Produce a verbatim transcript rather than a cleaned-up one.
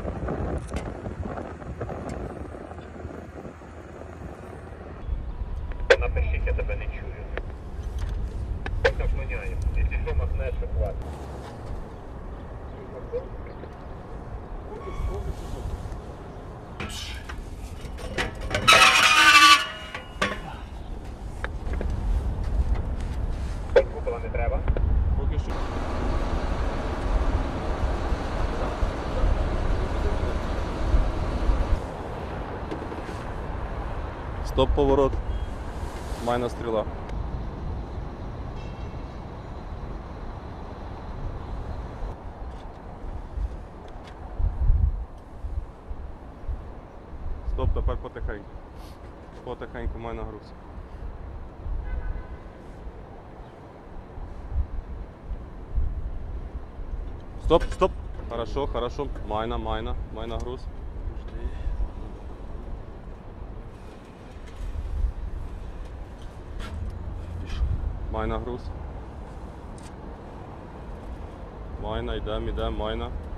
Напишіть, я тебе не чую. Так міняємо. Якщо що махнеш, то хватить. Купола не треба? Поки що. Стоп, поворот. Майна стріла. Стоп, тепер потихеньку. Потихеньку майна груз. Стоп, стоп. Хорошо, хорошо. Майна, майна, майна груз. Майна груз. Майна, йдем, йдем, майна.